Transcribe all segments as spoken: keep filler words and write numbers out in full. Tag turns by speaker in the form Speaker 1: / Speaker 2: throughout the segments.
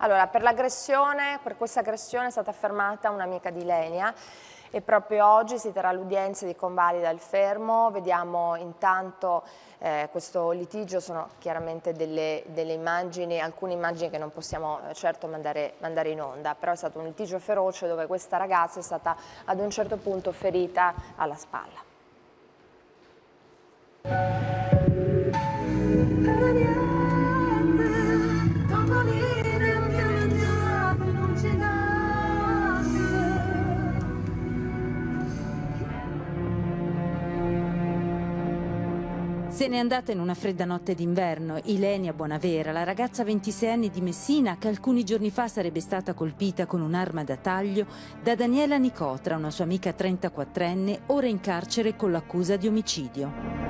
Speaker 1: Allora, per l'aggressione, per questa aggressione è stata fermata un'amica di Ilenia e proprio oggi si terrà l'udienza di convalida il fermo. Vediamo intanto eh, questo litigio, sono chiaramente delle, delle immagini, alcune immagini che non possiamo eh, certo mandare, mandare in onda, però è stato un litigio feroce dove questa ragazza è stata ad un certo punto ferita alla spalla.
Speaker 2: Se n'è andata in una fredda notte d'inverno Ilenia Bonavera, la ragazza ventisei anni di Messina che alcuni giorni fa sarebbe stata colpita con un'arma da taglio da Daniela Nicotra, una sua amica trentaquattrenne, ora in carcere con l'accusa di omicidio.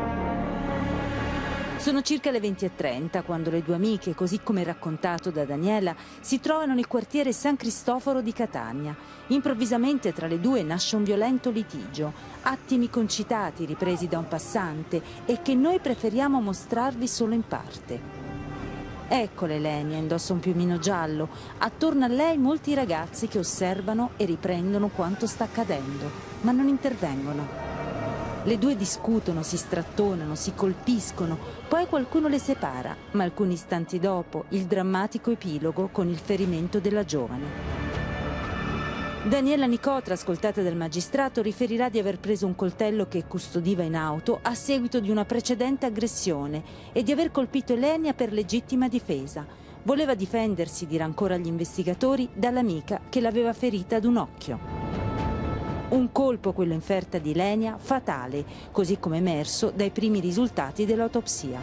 Speaker 2: Sono circa le venti e trenta quando le due amiche, così come raccontato da Daniela, si trovano nel quartiere San Cristoforo di Catania. Improvvisamente tra le due nasce un violento litigio, attimi concitati ripresi da un passante e che noi preferiamo mostrarvi solo in parte. Eccole Ilenia, indossa un piumino giallo, attorno a lei molti ragazzi che osservano e riprendono quanto sta accadendo, ma non intervengono. Le due discutono, si strattonano, si colpiscono, poi qualcuno le separa, ma alcuni istanti dopo il drammatico epilogo con il ferimento della giovane. Daniela Nicotra, ascoltata dal magistrato, riferirà di aver preso un coltello che custodiva in auto a seguito di una precedente aggressione e di aver colpito Ilenia per legittima difesa. Voleva difendersi, dirà ancora agli investigatori, dall'amica che l'aveva ferita ad un occhio. Un colpo, quello inferta di Ilenia, fatale, così come emerso dai primi risultati dell'autopsia.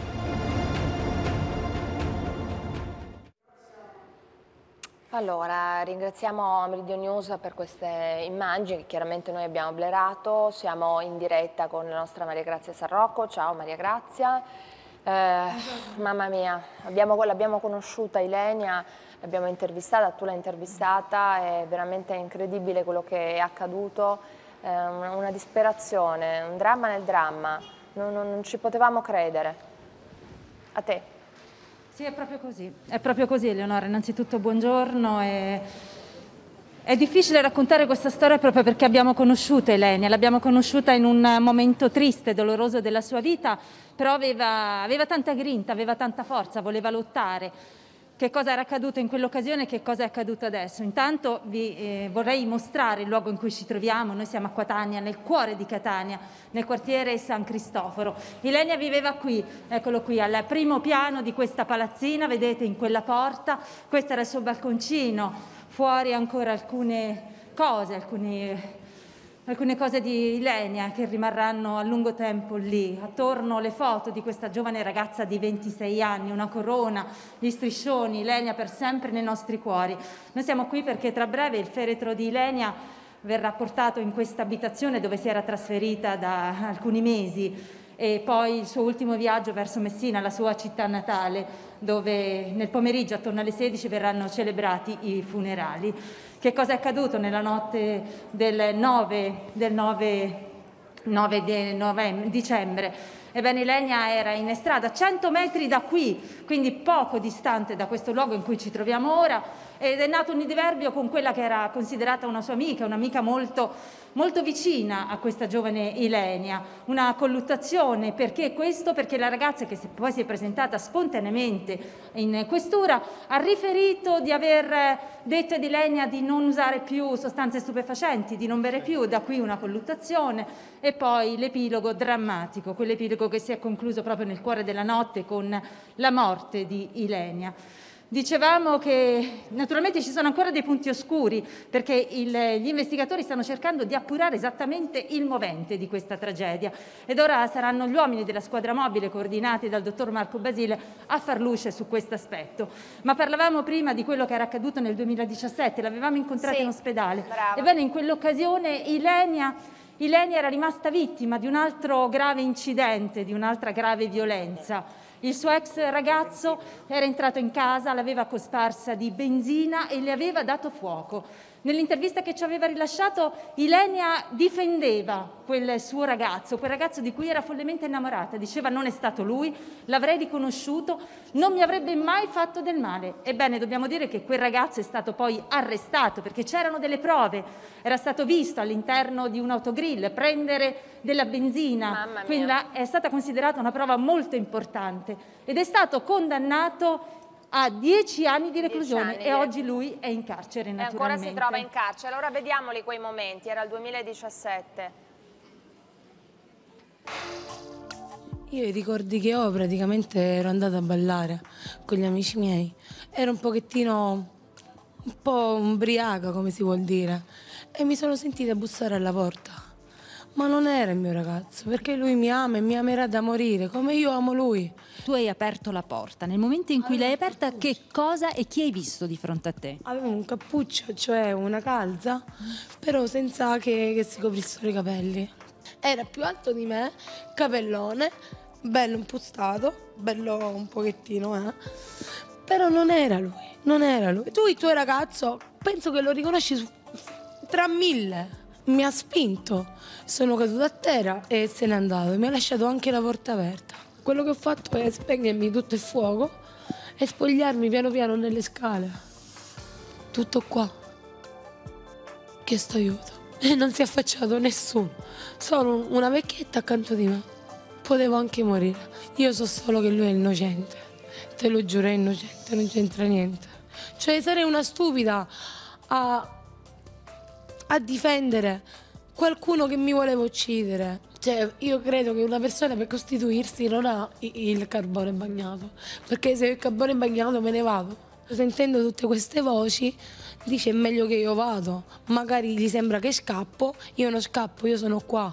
Speaker 1: Allora, ringraziamo Meridio News per queste immagini che chiaramente noi abbiamo blerato. Siamo in diretta con la nostra Maria Grazia Sarrocco. Ciao Maria Grazia. Eh, mamma mia, l'abbiamo conosciuta Ilenia, l'abbiamo intervistata, tu l'hai intervistata, è veramente incredibile quello che è accaduto, eh, una, una disperazione, un dramma nel dramma, non, non, non ci potevamo credere. A te.
Speaker 3: Sì, è proprio così, è proprio così Eleonora, innanzitutto buongiorno. E... È difficile raccontare questa storia proprio perché abbiamo conosciuto Ilenia, l'abbiamo conosciuta in un momento triste, doloroso della sua vita, però aveva, aveva tanta grinta, aveva tanta forza, voleva lottare. Che cosa era accaduto in quell'occasione e che cosa è accaduto adesso? Intanto vi eh, vorrei mostrare il luogo in cui ci troviamo. Noi siamo a Catania, nel cuore di Catania, nel quartiere San Cristoforo. Ilenia viveva qui, eccolo qui, al primo piano di questa palazzina, vedete in quella porta, questo era il suo balconcino. Fuori ancora alcune cose, alcuni, alcune cose di Ilenia che rimarranno a lungo tempo lì. Attorno le foto di questa giovane ragazza di ventisei anni, una corona, gli striscioni, Ilenia per sempre nei nostri cuori. Noi siamo qui perché tra breve il feretro di Ilenia verrà portato in questa abitazione dove si era trasferita da alcuni mesi e poi il suo ultimo viaggio verso Messina, la sua città natale, dove nel pomeriggio attorno alle sedici verranno celebrati i funerali. Che cosa è accaduto nella notte del nove, del nove, nove di novembre, dicembre? Ebbene, Ilenia era in strada cento metri da qui, quindi poco distante da questo luogo in cui ci troviamo ora, ed è nato un diverbio con quella che era considerata una sua amica, un'amica molto, molto vicina a questa giovane Ilenia. Una colluttazione, perché questo? Perché la ragazza, che poi si è presentata spontaneamente in questura, ha riferito di aver detto ad Ilenia di non usare più sostanze stupefacenti, di non bere più, da qui una colluttazione e poi l'epilogo drammatico, quell'epilogo che si è concluso proprio nel cuore della notte con la morte di Ilenia. Dicevamo che naturalmente ci sono ancora dei punti oscuri perché il, gli investigatori stanno cercando di appurare esattamente il movente di questa tragedia ed ora saranno gli uomini della squadra mobile coordinati dal dottor Marco Basile a far luce su questo aspetto. Ma parlavamo prima di quello che era accaduto nel duemiladiciassette, l'avevamo incontrata sì, in ospedale. Brava. Ebbene, in quell'occasione Ilenia Ilenia era rimasta vittima di un altro grave incidente, di un'altra grave violenza. Il suo ex ragazzo era entrato in casa, l'aveva cosparsa di benzina e le aveva dato fuoco. Nell'intervista che ci aveva rilasciato, Ilenia difendeva quel suo ragazzo, quel ragazzo di cui era follemente innamorata. Diceva: non è stato lui, l'avrei riconosciuto, non mi avrebbe mai fatto del male. Ebbene, dobbiamo dire che quel ragazzo è stato poi arrestato perché c'erano delle prove. Era stato visto all'interno di un autogrill prendere della benzina, quindi è stata considerata una prova molto importante ed è stato condannato a dieci anni di reclusione anni, e oggi lui è in carcere, naturalmente.
Speaker 1: E ancora si trova in carcere. Allora vediamoli quei momenti, era il duemiladiciassette.
Speaker 4: Io i ricordi che ho, praticamente ero andata a ballare con gli amici miei, ero un pochettino, un po' ubriaca, come si vuol dire, e mi sono sentita bussare alla porta. Ma non era il mio ragazzo, perché lui mi ama e mi amerà da morire, come io amo lui.
Speaker 2: Tu hai aperto la porta. Nel momento in cui l'hai aperta, che cosa e chi hai visto di fronte a te?
Speaker 4: Avevo un cappuccio, cioè una calza, però senza che, che si coprissero i capelli. Era più alto di me, capellone, bello impostato, bello un pochettino, eh. Però non era lui, non era lui. Tu, il tuo ragazzo, penso che lo riconosci su, tra mille. Mi ha spinto, sono caduta a terra e se n'è andato e mi ha lasciato anche la porta aperta. Quello che ho fatto è spegnermi tutto il fuoco e spogliarmi piano piano nelle scale. Tutto qua. Chiesto aiuto e non si è affacciato nessuno, solo una vecchietta accanto di me. Potevo anche morire. Io so solo che lui è innocente, te lo giuro, è innocente, non c'entra niente. Cioè sarei una stupida a... a difendere qualcuno che mi voleva uccidere. Cioè, io credo che una persona per costituirsi non ha il carbone bagnato, perché se ho il carbone bagnato me ne vado. Sentendo tutte queste voci dice: è meglio che io vado, magari gli sembra che scappo, io non scappo, io sono qua.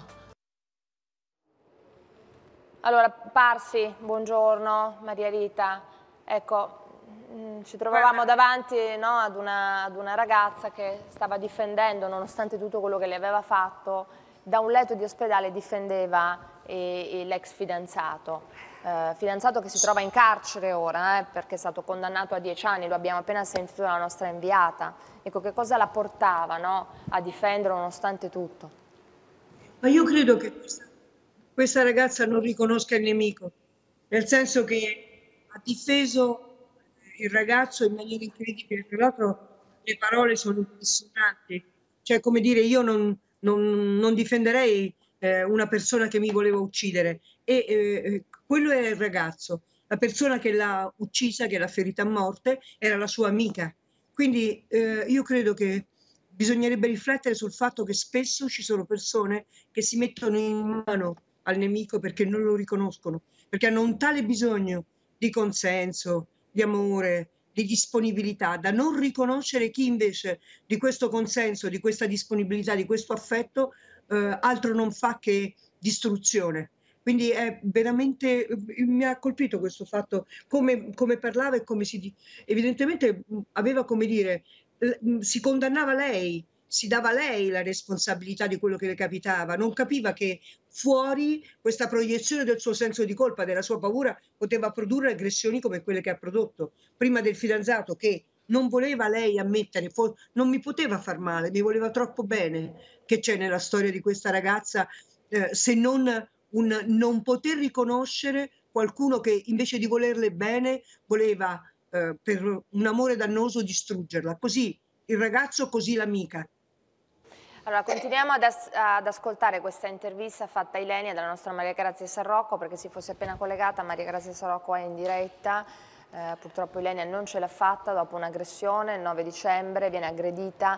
Speaker 1: Allora, Parsi, buongiorno, Maria Rita, ecco, ci trovavamo davanti, no, ad, una, ad una ragazza che stava difendendo, nonostante tutto quello che le aveva fatto, da un letto di ospedale difendeva l'ex fidanzato, eh, fidanzato che si trova in carcere ora, eh, perché è stato condannato a dieci anni, lo abbiamo appena sentito dalla nostra inviata. Ecco, che cosa la portava, no, a difenderlo nonostante tutto?
Speaker 5: Ma io credo che questa, questa ragazza non riconosca il nemico, nel senso che ha difeso il ragazzo in maniera incredibile. Tra l'altro le parole sono impressionanti, cioè, come dire, io non, non, non difenderei eh, una persona che mi voleva uccidere, e eh, quello è il ragazzo. La persona che l'ha uccisa, che l'ha ferita a morte, era la sua amica. Quindi eh, io credo che bisognerebbe riflettere sul fatto che spesso ci sono persone che si mettono in mano al nemico perché non lo riconoscono, perché hanno un tale bisogno di consenso, di amore, di disponibilità, da non riconoscere chi invece di questo consenso, di questa disponibilità, di questo affetto, eh, altro non fa che distruzione. Quindi è veramente, mi ha colpito questo fatto, come, come parlava e come si, evidentemente aveva, come dire, si condannava lei, si dava lei la responsabilità di quello che le capitava, non capiva che fuori questa proiezione del suo senso di colpa, della sua paura, poteva produrre aggressioni come quelle che ha prodotto, prima del fidanzato che non voleva lei ammettere, non mi poteva far male, mi voleva troppo bene. Che c'è nella storia di questa ragazza eh, se non un non poter riconoscere qualcuno che invece di volerle bene voleva eh, per un amore dannoso distruggerla, così il ragazzo, così l'amica.
Speaker 1: Allora, continuiamo ad, as ad ascoltare questa intervista fatta a Ilenia dalla nostra Maria Grazia Sarrocco, perché si fosse appena collegata, Maria Grazia Sarrocco è in diretta. Eh, purtroppo Ilenia non ce l'ha fatta dopo un'aggressione. Il nove dicembre viene aggredita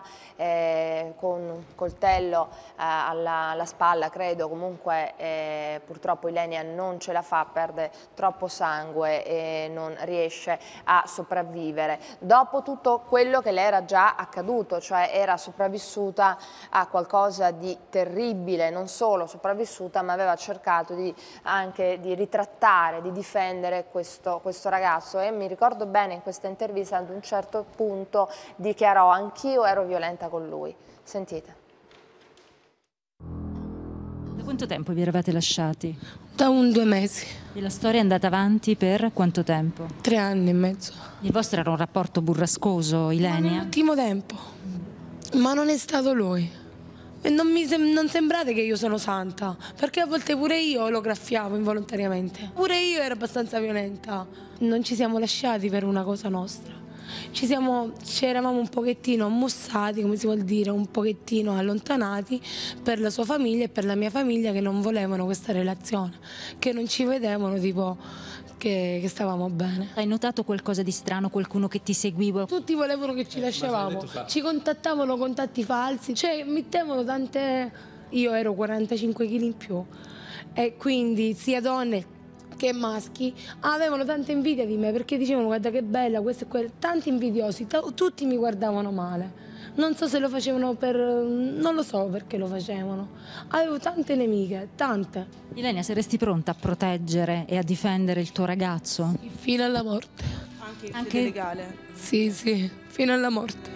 Speaker 1: eh, con un coltello eh, alla, alla spalla, credo. Comunque eh, purtroppo Ilenia non ce la fa, perde troppo sangue e non riesce a sopravvivere. Dopo tutto quello che le era già accaduto, cioè era sopravvissuta a qualcosa di terribile, non solo sopravvissuta, ma aveva cercato di, anche di ritrattare, di difendere questo, questo ragazzo. E mi ricordo bene in questa intervista ad un certo punto dichiarò: anch'io ero violenta con lui. Sentite.
Speaker 2: Quanto tempo vi eravate lasciati?
Speaker 4: Da un due mesi.
Speaker 2: E la storia è andata avanti per quanto tempo?
Speaker 4: Tre anni e mezzo.
Speaker 2: Il vostro era un rapporto burrascoso,
Speaker 4: Ma
Speaker 2: Ilenia?
Speaker 4: nell'ultimo tempo. Ma non è stato lui. E non, mi sem non sembrate che io sono santa, perché a volte pure io lo graffiavo involontariamente. Pure io ero abbastanza violenta. Non ci siamo lasciati per una cosa nostra. Ci, siamo, ci eravamo un pochettino mussati, come si vuol dire, un pochettino allontanati per la sua famiglia e per la mia famiglia, che non volevano questa relazione, che non ci vedevano tipo che, che stavamo bene.
Speaker 2: Hai notato qualcosa di strano, qualcuno che ti seguiva?
Speaker 4: Tutti volevano che ci lasciavamo, ci contattavano contatti falsi, cioè mettevano tante... Io ero quarantacinque chili in più e quindi sia donne che maschi avevano tanta invidia di me, perché dicevano guarda che bella, questo e quello, tanti invidiosi, tutti mi guardavano male. Non so se lo facevano per... non lo so perché lo facevano. Avevo tante nemiche, tante.
Speaker 2: Ilenia, saresti pronta a proteggere e a difendere il tuo ragazzo?
Speaker 4: Sì, fino alla morte.
Speaker 6: Anche,
Speaker 2: Anche
Speaker 6: legale?
Speaker 4: Sì, sì, fino alla morte.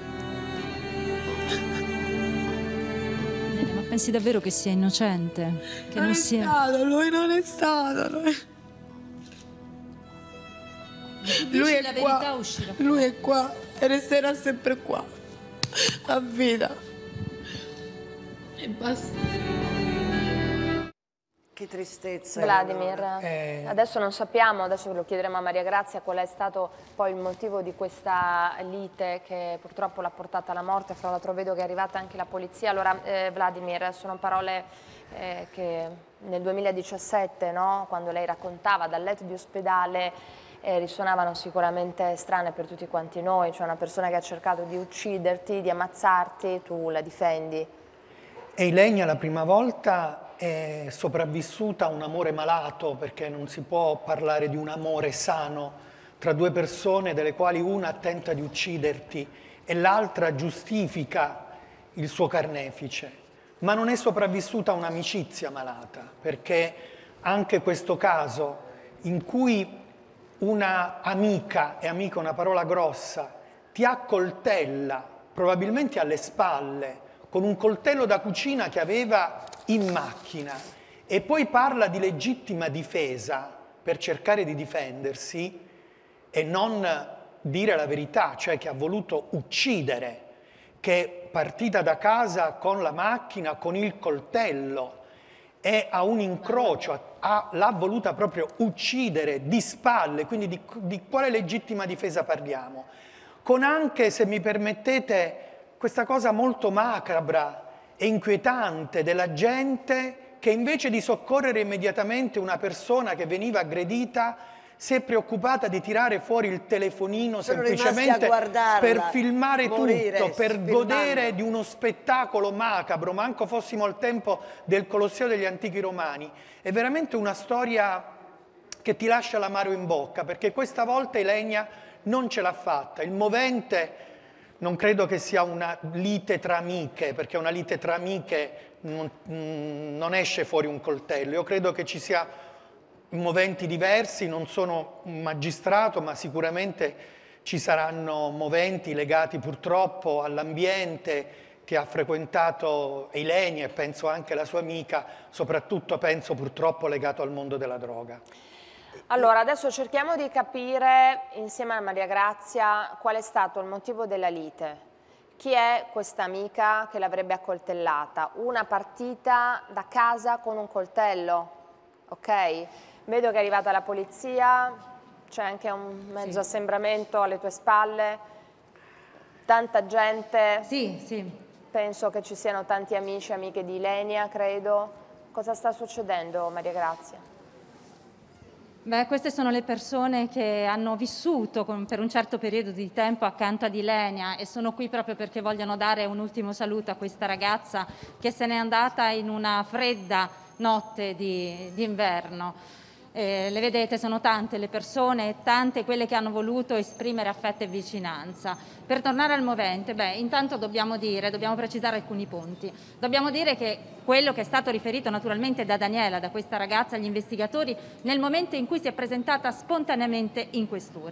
Speaker 2: Ilenia, ma pensi davvero che sia innocente? Che
Speaker 4: non,
Speaker 2: non
Speaker 4: è
Speaker 2: sia...
Speaker 4: stato, lui non è stato, lui... Lui è
Speaker 2: la
Speaker 4: qua,
Speaker 2: verità uscirà.
Speaker 4: lui è qua e resterà sempre qua, a vita. E basta.
Speaker 6: Che tristezza.
Speaker 1: Vladimir,
Speaker 7: Eh.
Speaker 1: adesso non sappiamo, adesso lo chiederemo a Maria Grazia, qual è stato poi il motivo di questa lite che purtroppo l'ha portata alla morte. Fra l'altro vedo che è arrivata anche la polizia. Allora, eh, Vladimir, sono parole eh, che nel duemiladiciassette, no, quando lei raccontava dal letto di ospedale, Eh, risuonavano sicuramente strane per tutti quanti noi, cioè una persona che ha cercato di ucciderti, di ammazzarti, tu la difendi.
Speaker 7: E Ilenia la prima volta è sopravvissuta a un amore malato, perché non si può parlare di un amore sano tra due persone delle quali una tenta di ucciderti e l'altra giustifica il suo carnefice. Ma non è sopravvissuta a un'amicizia malata, perché anche questo caso in cui una amica, e amica è una parola grossa, ti accoltella, probabilmente alle spalle, con un coltello da cucina che aveva in macchina, e poi parla di legittima difesa per cercare di difendersi e non dire la verità, cioè che ha voluto uccidere, che è partita da casa con la macchina, con il coltello, e a un incrocio, l'ha voluta proprio uccidere di spalle, quindi di, di quale legittima difesa parliamo? Con anche, se mi permettete, questa cosa molto macabra e inquietante della gente che invece di soccorrere immediatamente una persona che veniva aggredita si è preoccupata di tirare fuori il telefonino
Speaker 6: Sono
Speaker 7: semplicemente per filmare
Speaker 6: morire,
Speaker 7: tutto, per
Speaker 6: filmando.
Speaker 7: godere di uno spettacolo macabro, manco fossimo al tempo del Colosseo degli antichi romani. È veramente una storia che ti lascia l'amaro in bocca, perché questa volta Ilenia non ce l'ha fatta. Il movente non credo che sia una lite tra amiche, perché una lite tra amiche non, non esce fuori un coltello. Io credo che ci sia moventi diversi, non sono un magistrato, ma sicuramente ci saranno moventi legati purtroppo all'ambiente che ha frequentato Ilenia e penso anche la sua amica, soprattutto penso purtroppo legato al mondo della droga.
Speaker 1: Allora, adesso cerchiamo di capire insieme a Maria Grazia qual è stato il motivo della lite. Chi è questa amica che l'avrebbe accoltellata? Una partita da casa con un coltello, ok? Vedo che è arrivata la polizia, c'è anche un mezzo sì. assembramento alle tue spalle, tanta gente.
Speaker 3: Sì, sì.
Speaker 1: Penso che ci siano tanti amici e amiche di Ilenia, credo. Cosa sta succedendo, Maria Grazia?
Speaker 3: Beh, queste sono le persone che hanno vissuto con, per un certo periodo di tempo accanto ad Ilenia e sono qui proprio perché vogliono dare un ultimo saluto a questa ragazza che se n'è andata in una fredda notte di, di inverno. Eh, le vedete, sono tante le persone, tante quelle che hanno voluto esprimere affetto e vicinanza. Per tornare al movente, beh, intanto dobbiamo dire, dobbiamo precisare alcuni punti. Dobbiamo dire che quello che è stato riferito naturalmente da Daniela, da questa ragazza agli investigatori, nel momento in cui si è presentata spontaneamente in questura.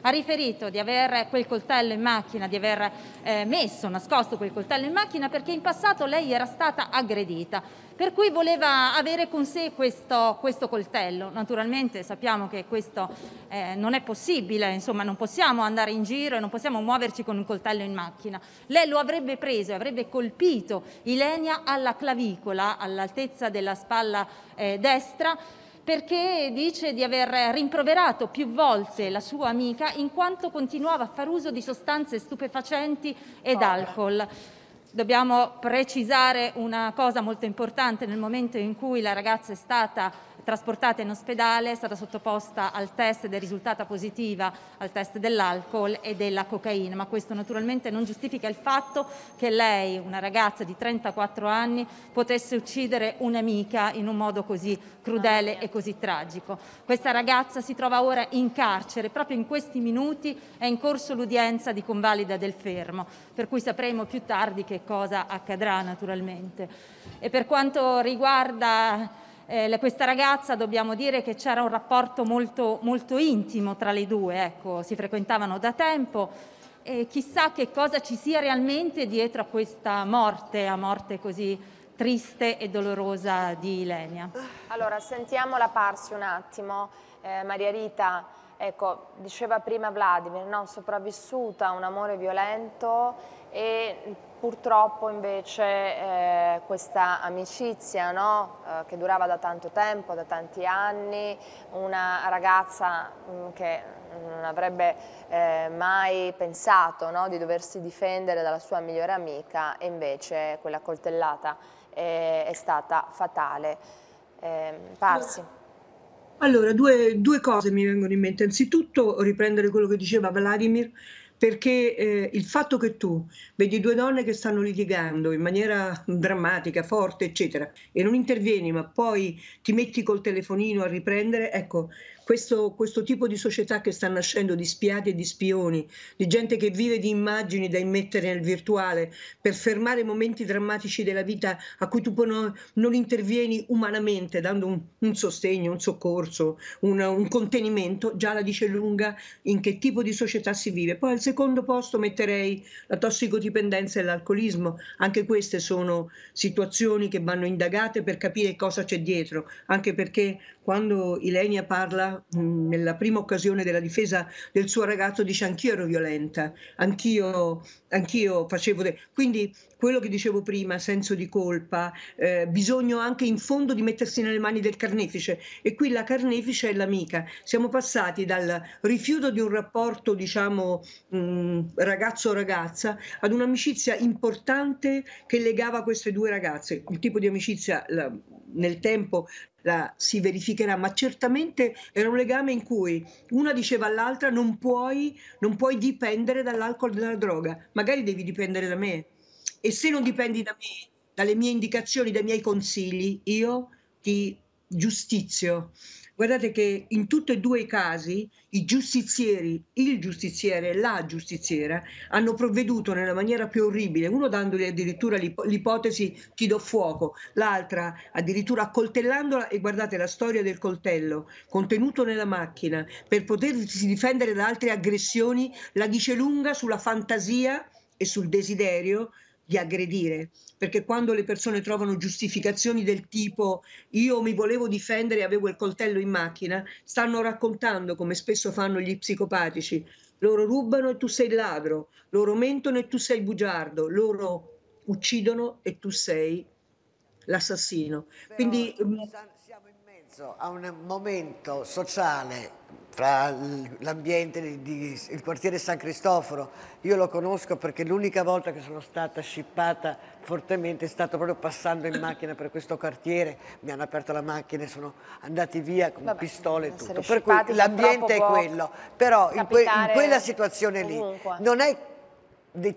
Speaker 3: Ha riferito di aver quel coltello in macchina, di aver eh, messo, nascosto quel coltello in macchina perché in passato lei era stata aggredita, per cui voleva avere con sé questo, questo coltello. Naturalmente sappiamo che questo eh, non è possibile, insomma non possiamo andare in giro e non possiamo muoverci con un coltello in macchina. Lei lo avrebbe preso e avrebbe colpito Ilenia alla clavicola, all'altezza della spalla eh, destra, perché dice di aver rimproverato più volte la sua amica in quanto continuava a far uso di sostanze stupefacenti ed alcol. Dobbiamo precisare una cosa molto importante: nel momento in cui la ragazza è stata trasportata in ospedale, è stata sottoposta al test ed è risultata positiva al test dell'alcol e della cocaina, ma questo naturalmente non giustifica il fatto che lei, una ragazza di trentaquattro anni, potesse uccidere un'amica in un modo così crudele e così tragico. Questa ragazza si trova ora in carcere, proprio in questi minuti è in corso l'udienza di convalida del fermo, per cui sapremo più tardi che cosa accadrà naturalmente. E per quanto riguarda Eh, questa ragazza, dobbiamo dire che c'era un rapporto molto, molto intimo tra le due, ecco, si frequentavano da tempo e chissà che cosa ci sia realmente dietro a questa morte, a morte così triste e dolorosa di Ilenia.
Speaker 1: Allora, sentiamola Parsi un attimo. Eh, Maria Rita, ecco, diceva prima Vladimir, no? Sopravvissuta a un amore violento e purtroppo invece eh, questa amicizia, no? eh, che durava da tanto tempo, da tanti anni, una ragazza mh, che non avrebbe eh, mai pensato, no? di doversi difendere dalla sua migliore amica, e invece quella coltellata è, è stata fatale. Eh, Parsi.
Speaker 5: Allora, due, due cose mi vengono in mente. Anzitutto riprendere quello che diceva Vladimir, perché eh, il fatto che tu vedi due donne che stanno litigando in maniera drammatica, forte, eccetera, e non intervieni, ma poi ti metti col telefonino a riprendere, ecco, questo, questo tipo di società che sta nascendo di spiati e di spioni, di gente che vive di immagini da immettere nel virtuale per fermare momenti drammatici della vita a cui tu poi non, non intervieni umanamente, dando un, un sostegno, un soccorso, un, un contenimento, già la dice lunga in che tipo di società si vive. Poi al secondo posto metterei la tossicodipendenza e l'alcolismo. Anche queste sono situazioni che vanno indagate per capire cosa c'è dietro, anche perché quando Ilenia parla mh, nella prima occasione della difesa del suo ragazzo dice anch'io ero violenta, anch'io anch'io facevo... De... Quindi quello che dicevo prima, senso di colpa, eh, bisogno anche in fondo di mettersi nelle mani del carnefice, e qui la carnefice è l'amica. Siamo passati dal rifiuto di un rapporto, diciamo, mh, ragazzo-ragazza ad un'amicizia importante che legava queste due ragazze. Il tipo di amicizia la, nel tempo la, si verificherà, ma certamente era un legame in cui una diceva all'altra non puoi, non puoi dipendere dall'alcol e dalla droga, magari devi dipendere da me. E se non dipendi da me, dalle mie indicazioni, dai miei consigli, io ti giustizio. Guardate che in tutti e due i casi i giustizieri, il giustiziere e la giustiziera hanno provveduto nella maniera più orribile, uno dandogli addirittura l'ipotesi ti do fuoco, l'altra addirittura accoltellandola, e guardate la storia del coltello contenuto nella macchina per potersi difendere da altre aggressioni, la dice lunga sulla fantasia e sul desiderio di aggredire, perché quando le persone trovano giustificazioni del tipo io mi volevo difendere e avevo il coltello in macchina, stanno raccontando, come spesso fanno gli psicopatici, loro rubano e tu sei il ladro, loro mentono e tu sei il bugiardo, loro uccidono e tu sei l'assassino. Quindi
Speaker 6: siamo in mezzo a un momento sociale fra l'ambiente di, di il quartiere San Cristoforo. Io lo conosco perché l'unica volta che sono stata scippata fortemente è stato proprio passando in macchina per questo quartiere, mi hanno aperto la macchina e sono andati via con Vabbè, pistole e tutto, per cui l'ambiente è quello, però in, que, in quella situazione lì ovunque. Non è de,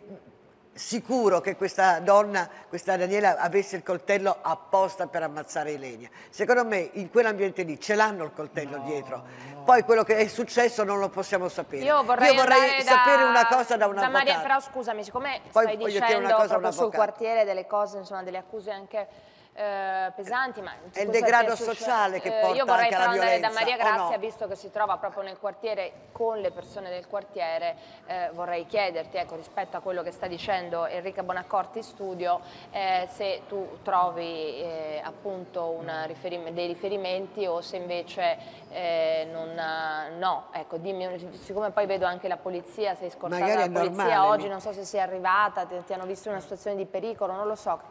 Speaker 6: sicuro che questa donna, questa Daniela, avesse il coltello apposta per ammazzare Ilenia. Secondo me in quell'ambiente lì ce l'hanno il coltello no, dietro. No. Poi quello che è successo non lo possiamo sapere.
Speaker 1: Io vorrei,
Speaker 6: Io vorrei sapere
Speaker 1: da,
Speaker 6: una cosa da un
Speaker 1: da
Speaker 6: avvocato.
Speaker 1: Maria, però scusami, siccome
Speaker 6: Poi
Speaker 1: stai dicendo
Speaker 6: una cosa
Speaker 1: proprio sul quartiere delle cose, insomma, delle accuse anche eh, pesanti. Ma
Speaker 6: è il degrado sociale che porta
Speaker 1: Io vorrei
Speaker 6: anche alla
Speaker 1: però andare da
Speaker 6: violenza,
Speaker 1: Maria
Speaker 6: o
Speaker 1: Grazia,
Speaker 6: no?
Speaker 1: visto che si trova proprio nel quartiere con le persone del quartiere, eh, vorrei chiederti, ecco, rispetto a quello che sta dicendo Enrica Bonaccorti in studio, eh, se tu trovi eh, appunto una riferim- dei riferimenti o se invece eh, non, no, ecco, dimmi, siccome poi vedo anche la polizia, sei scortata
Speaker 6: Magari
Speaker 1: dalla
Speaker 6: è
Speaker 1: polizia
Speaker 6: normale,
Speaker 1: oggi, non so se sei arrivata, ti, ti hanno visto in una situazione di pericolo, non lo so.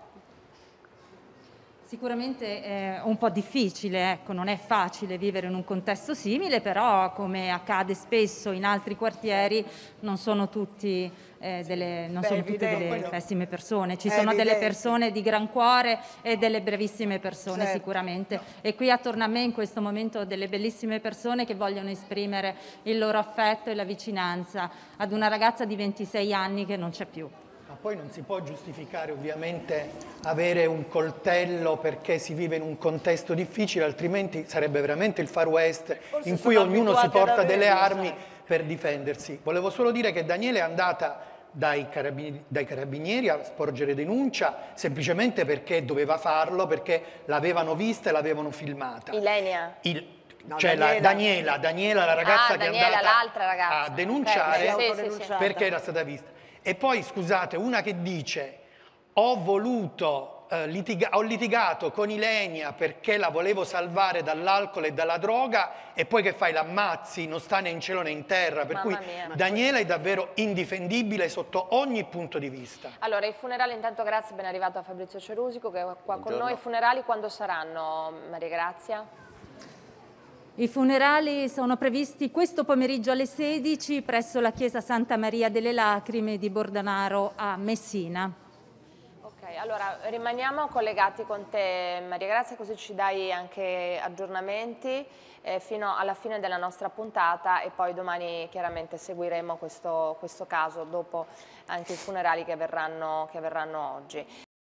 Speaker 3: Sicuramente è un po' difficile, ecco, non è facile vivere in un contesto simile, però come accade spesso in altri quartieri non sono, tutti, eh, delle, non
Speaker 6: Beh,
Speaker 3: sono tutte
Speaker 6: evidente.
Speaker 3: delle pessime persone, ci
Speaker 6: È
Speaker 3: sono delle
Speaker 6: evidente.
Speaker 3: persone di gran cuore e delle bravissime persone,
Speaker 6: Certo.
Speaker 3: sicuramente. E qui attorno a me in questo momento delle bellissime persone che vogliono esprimere il loro affetto e la vicinanza ad una ragazza di ventisei anni che non c'è più.
Speaker 7: Ma poi non si può giustificare ovviamente avere un coltello perché si vive in un contesto difficile, altrimenti sarebbe veramente il Far West
Speaker 6: Forse
Speaker 7: in cui
Speaker 6: sono
Speaker 7: ognuno si
Speaker 6: abituati ad
Speaker 7: porta delle
Speaker 6: averlo,
Speaker 7: armi
Speaker 6: sai.
Speaker 7: per difendersi. Volevo solo dire che Daniele è andata dai carabinieri, dai carabinieri a sporgere denuncia semplicemente perché doveva farlo, perché l'avevano vista e l'avevano filmata.
Speaker 1: Ilenia?
Speaker 7: Il,
Speaker 6: No,
Speaker 7: cioè
Speaker 6: Daniela.
Speaker 7: La, Daniela, Daniela, la ragazza
Speaker 1: Ah,
Speaker 7: che
Speaker 1: Daniela,
Speaker 7: è
Speaker 1: l'altra
Speaker 7: andata
Speaker 1: ragazza.
Speaker 7: a denunciare
Speaker 1: Ok, sì, sì, sì.
Speaker 6: autodenunciata.
Speaker 7: perché era stata vista. E poi, scusate, una che dice ho voluto, eh, litiga- ho litigato con Ilenia perché la volevo salvare dall'alcol e dalla droga e poi che fai, l'ammazzi, non sta né in cielo né in terra. Per
Speaker 1: Mamma
Speaker 7: cui
Speaker 1: mia.
Speaker 7: Daniela è davvero indifendibile sotto ogni punto di vista.
Speaker 1: Allora, i funerali, intanto grazie, ben arrivato a Fabrizio Cerusico che è qua con
Speaker 8: Buongiorno.
Speaker 1: noi. I funerali quando saranno, Maria Grazia?
Speaker 3: I funerali sono previsti questo pomeriggio alle sedici presso la chiesa Santa Maria delle Lacrime di Bordanaro a Messina.
Speaker 1: Ok, allora rimaniamo collegati con te Maria Grazia, così ci dai anche aggiornamenti eh, fino alla fine della nostra puntata e poi domani chiaramente seguiremo questo, questo caso dopo anche i funerali che avverranno, che avverranno oggi.